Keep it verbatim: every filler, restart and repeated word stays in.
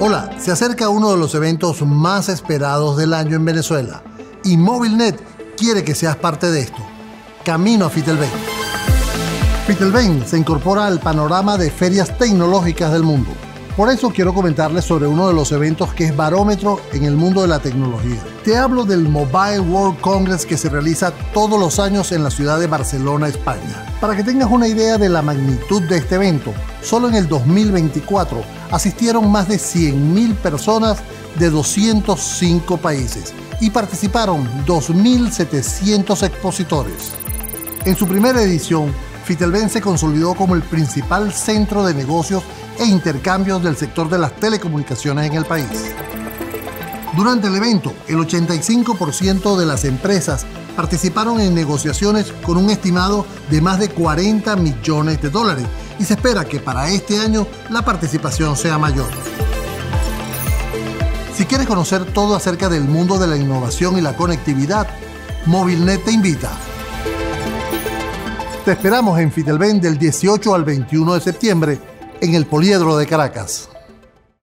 Hola, se acerca uno de los eventos más esperados del año en Venezuela y Movilnet quiere que seas parte de esto. Camino a FITELVEN. FITELVEN se incorpora al panorama de ferias tecnológicas del mundo. Por eso quiero comentarles sobre uno de los eventos que es barómetro en el mundo de la tecnología. Te hablo del Mobile World Congress que se realiza todos los años en la ciudad de Barcelona, España. Para que tengas una idea de la magnitud de este evento, solo en el dos mil veinticuatro asistieron más de cien mil personas de doscientos cinco países y participaron dos mil setecientos expositores. En su primera edición, FITELVEN se consolidó como el principal centro de negocios e intercambios del sector de las telecomunicaciones en el país. Durante el evento, el ochenta y cinco por ciento de las empresas participaron en negociaciones con un estimado de más de cuarenta millones de dólares y se espera que para este año la participación sea mayor. Si quieres conocer todo acerca del mundo de la innovación y la conectividad, Movilnet te invita. Te esperamos en FITELVEN del dieciocho al veintiuno de septiembre en el Poliedro de Caracas.